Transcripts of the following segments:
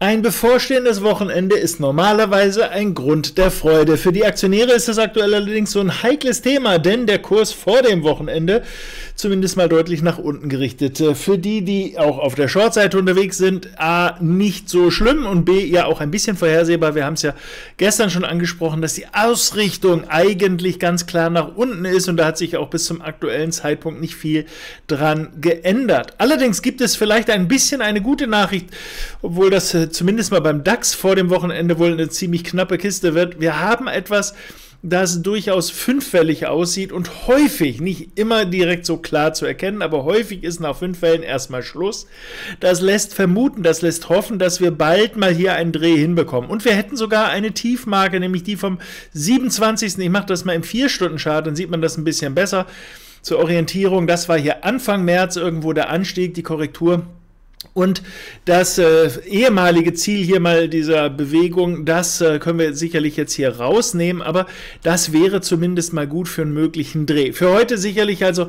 Ein bevorstehendes Wochenende ist normalerweise ein Grund der Freude. Für die Aktionäre ist das aktuell allerdings so ein heikles Thema, denn der Kurs vor dem Wochenende zumindest mal deutlich nach unten gerichtet. Für die, die auch auf der Short-Seite unterwegs sind, A, nicht so schlimm und B, ja auch ein bisschen vorhersehbar. Wir haben es ja gestern schon angesprochen, dass die Ausrichtung eigentlich ganz klar nach unten ist und da hat sich auch bis zum aktuellen Zeitpunkt nicht viel dran geändert. Allerdings gibt es vielleicht ein bisschen eine gute Nachricht, obwohl das zumindest mal beim DAX vor dem Wochenende wohl eine ziemlich knappe Kiste wird. Wir haben etwas, das durchaus fünffällig aussieht und häufig, nicht immer direkt so klar zu erkennen, aber häufig ist nach 5 Wellen erstmal Schluss. Das lässt vermuten, das lässt hoffen, dass wir bald mal hier einen Dreh hinbekommen. Und wir hätten sogar eine Tiefmarke, nämlich die vom 27. Ich mache das mal im 4-Stunden-Chart, dann sieht man das ein bisschen besser. Zur Orientierung, das war hier Anfang März irgendwo der Anstieg, die Korrektur. Und das ehemalige Ziel hier mal dieser Bewegung, das können wir sicherlich jetzt hier rausnehmen, aber das wäre zumindest mal gut für einen möglichen Dreh. Für heute sicherlich also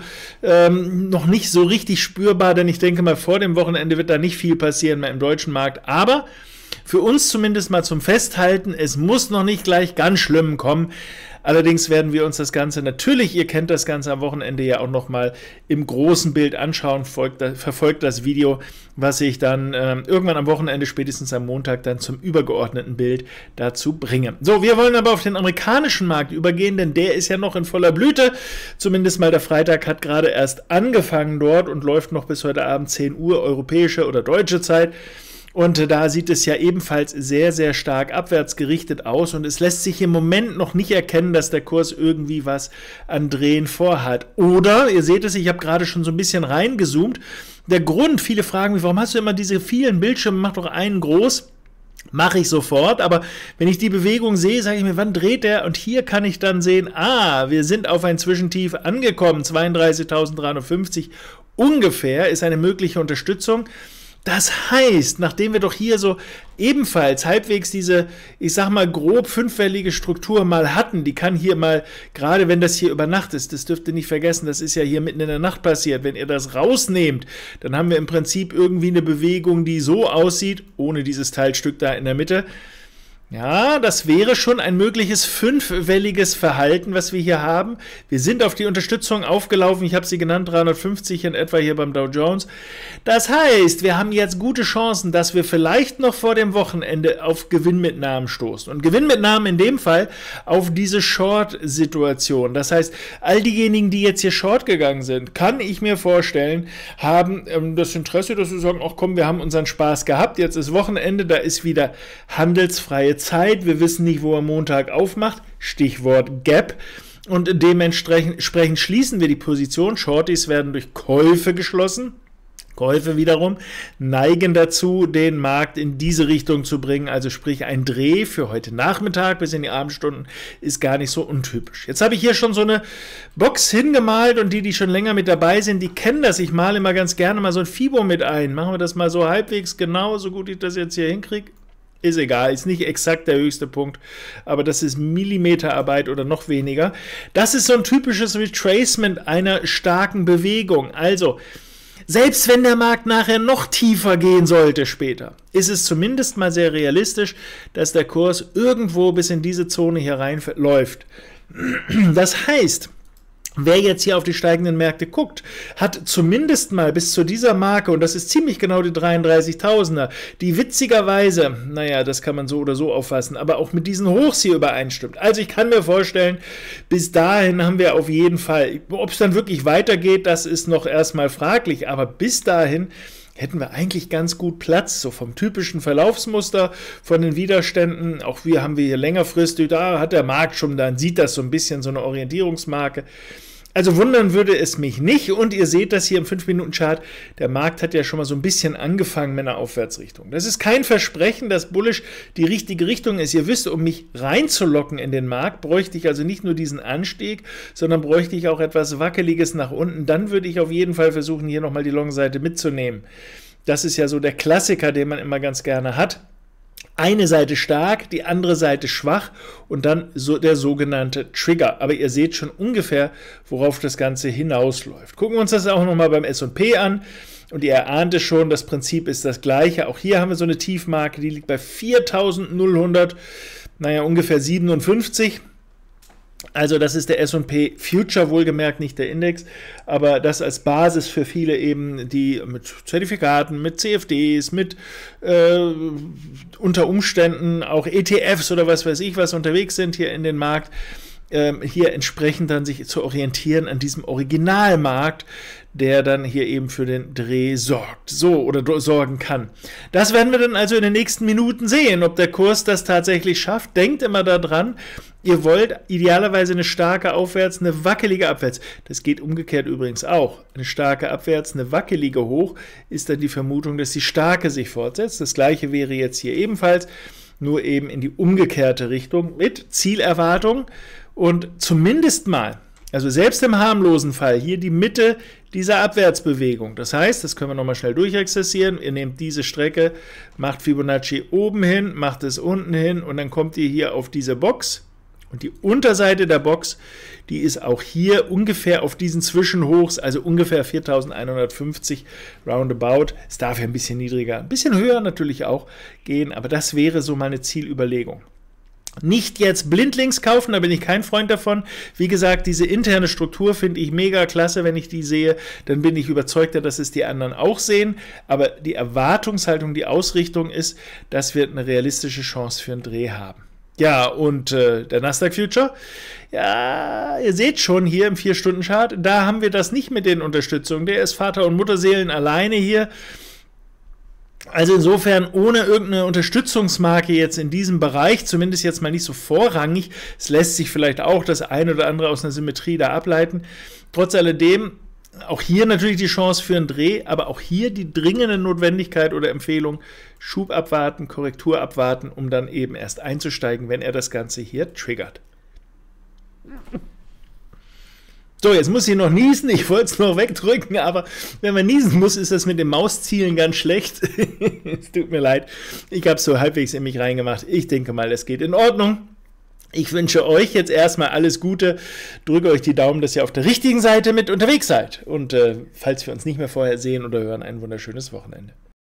noch nicht so richtig spürbar, denn ich denke mal, vor dem Wochenende wird da nicht viel passieren mehr im deutschen Markt, aber für uns zumindest mal zum Festhalten, es muss noch nicht gleich ganz schlimm kommen. Allerdings werden wir uns das Ganze natürlich, ihr kennt das Ganze am Wochenende ja auch nochmal im großen Bild anschauen, verfolgt das Video, was ich dann irgendwann am Wochenende, spätestens am Montag, dann zum übergeordneten Bild dazu bringe. So, wir wollen aber auf den amerikanischen Markt übergehen, denn der ist ja noch in voller Blüte. Zumindest mal der Freitag hat gerade erst angefangen dort und läuft noch bis heute Abend 10 Uhr europäische oder deutsche Zeit. Und da sieht es ja ebenfalls sehr, sehr stark abwärts gerichtet aus und es lässt sich im Moment noch nicht erkennen, dass der Kurs irgendwie was an Drehen vorhat. Oder, ihr seht es, ich habe gerade schon so ein bisschen reingezoomt, der Grund, viele fragen mich, warum hast du immer diese vielen Bildschirme, mach doch einen groß. Mache ich sofort, aber wenn ich die Bewegung sehe, sage ich mir, wann dreht der? Und hier kann ich dann sehen, wir sind auf ein Zwischentief angekommen, 32.350 ungefähr ist eine mögliche Unterstützung. Das heißt, nachdem wir doch hier so ebenfalls halbwegs diese, ich sag mal, grob fünfwellige Struktur mal hatten, die kann hier mal, gerade wenn das hier über Nacht ist, das dürft ihr nicht vergessen, das ist ja hier mitten in der Nacht passiert, wenn ihr das rausnehmt, dann haben wir im Prinzip irgendwie eine Bewegung, die so aussieht, ohne dieses Teilstück da in der Mitte. Ja, das wäre schon ein mögliches fünfwelliges Verhalten, was wir hier haben. Wir sind auf die Unterstützung aufgelaufen, ich habe sie genannt, 350 in etwa hier beim Dow Jones. Das heißt, wir haben jetzt gute Chancen, dass wir vielleicht noch vor dem Wochenende auf Gewinnmitnahmen stoßen. Und Gewinnmitnahmen in dem Fall auf diese Short-Situation. Das heißt, all diejenigen, die jetzt hier Short gegangen sind, kann ich mir vorstellen, haben das Interesse, dass sie sagen, ach komm, wir haben unseren Spaß gehabt, jetzt ist Wochenende, da ist wieder handelsfreie Zeit, wir wissen nicht, wo er Montag aufmacht, Stichwort Gap, und dementsprechend schließen wir die Position. Shorties werden durch Käufe geschlossen. Käufe wiederum neigen dazu, den Markt in diese Richtung zu bringen, also sprich ein Dreh für heute Nachmittag bis in die Abendstunden ist gar nicht so untypisch. Jetzt habe ich hier schon so eine Box hingemalt und die schon länger mit dabei sind, die kennen das. Ich male immer ganz gerne mal so ein Fibo mit ein. Machen wir das mal so halbwegs genau, so gut ich das jetzt hier hinkriege. Ist egal, ist nicht exakt der höchste Punkt, aber das ist Millimeterarbeit oder noch weniger. Das ist so ein typisches Retracement einer starken Bewegung. Also, selbst wenn der Markt nachher noch tiefer gehen sollte später, ist es zumindest mal sehr realistisch, dass der Kurs irgendwo bis in diese Zone hier reinläuft. Das heißt, wer jetzt hier auf die steigenden Märkte guckt, hat zumindest mal bis zu dieser Marke, und das ist ziemlich genau die 33.000er, die witzigerweise, naja, das kann man so oder so auffassen, aber auch mit diesen Hochs hier übereinstimmt. Also ich kann mir vorstellen, bis dahin haben wir auf jeden Fall, ob es dann wirklich weitergeht, das ist noch erstmal fraglich, aber bis dahin hätten wir eigentlich ganz gut Platz, so vom typischen Verlaufsmuster, von den Widerständen, auch haben wir hier längerfristig, da hat der Markt schon, dann sieht das so ein bisschen, so eine Orientierungsmarke. Also wundern würde es mich nicht und ihr seht das hier im 5-Minuten-Chart, der Markt hat ja schon mal so ein bisschen angefangen mit einer Aufwärtsrichtung. Das ist kein Versprechen, dass bullish die richtige Richtung ist. Ihr wisst, um mich reinzulocken in den Markt, bräuchte ich also nicht nur diesen Anstieg, sondern bräuchte ich auch etwas Wackeliges nach unten. Dann würde ich auf jeden Fall versuchen, hier nochmal die Long-Seite mitzunehmen. Das ist ja so der Klassiker, den man immer ganz gerne hat. Eine Seite stark, die andere Seite schwach und dann so der sogenannte Trigger. Aber ihr seht schon ungefähr, worauf das Ganze hinausläuft. Gucken wir uns das auch nochmal beim S&P an. Und ihr erahnt es schon, das Prinzip ist das gleiche. Auch hier haben wir so eine Tiefmarke, die liegt bei 4.100, naja, ungefähr 57. Also das ist der S&P Future, wohlgemerkt, nicht der Index, aber das als Basis für viele eben, die mit Zertifikaten, mit CFDs, mit unter Umständen auch ETFs oder was weiß ich was unterwegs sind hier in den Markt, hier entsprechend dann sich zu orientieren an diesem Originalmarkt, der dann hier eben für den Dreh sorgt, sorgen kann. Das werden wir dann also in den nächsten Minuten sehen, ob der Kurs das tatsächlich schafft. Denkt immer daran, ihr wollt idealerweise eine starke Aufwärts, eine wackelige Abwärts. Das geht umgekehrt übrigens auch. Eine starke Abwärts, eine wackelige Hoch ist dann die Vermutung, dass die starke sich fortsetzt. Das gleiche wäre jetzt hier ebenfalls, nur eben in die umgekehrte Richtung mit Zielerwartung und zumindest mal, also selbst im harmlosen Fall, hier die Mitte dieser Abwärtsbewegung. Das heißt, das können wir nochmal schnell durchexerzieren. Ihr nehmt diese Strecke, macht Fibonacci oben hin, macht es unten hin und dann kommt ihr hier auf diese Box. Und die Unterseite der Box, die ist auch hier ungefähr auf diesen Zwischenhochs, also ungefähr 4.150 roundabout. Es darf ja ein bisschen niedriger, ein bisschen höher natürlich auch gehen, aber das wäre so meine Zielüberlegung. Nicht jetzt blindlings kaufen, da bin ich kein Freund davon. Wie gesagt, diese interne Struktur finde ich mega klasse, wenn ich die sehe, dann bin ich überzeugter, dass es die anderen auch sehen, aber die Erwartungshaltung, die Ausrichtung ist, das wird eine realistische Chance für einen Dreh haben. Ja, und der Nasdaq Future, ja, ihr seht schon hier im 4-Stunden-Chart, da haben wir das nicht mit den Unterstützungen, der ist Vater- und Mutterseelen alleine hier. Also insofern ohne irgendeine Unterstützungsmarke jetzt in diesem Bereich, zumindest jetzt mal nicht so vorrangig, es lässt sich vielleicht auch das eine oder andere aus einer Symmetrie da ableiten. Trotz alledem, auch hier natürlich die Chance für einen Dreh, aber auch hier die dringende Notwendigkeit oder Empfehlung, Schub abwarten, Korrektur abwarten, um dann eben erst einzusteigen, wenn er das Ganze hier triggert. So, jetzt muss ich noch niesen, ich wollte es noch wegdrücken, aber wenn man niesen muss, ist das mit dem Mauszielen ganz schlecht. Es tut mir leid, ich habe es so halbwegs in mich reingemacht. Ich denke mal, es geht in Ordnung. Ich wünsche euch jetzt erstmal alles Gute, drücke euch die Daumen, dass ihr auf der richtigen Seite mit unterwegs seid. Und falls wir uns nicht mehr vorher sehen oder hören, ein wunderschönes Wochenende.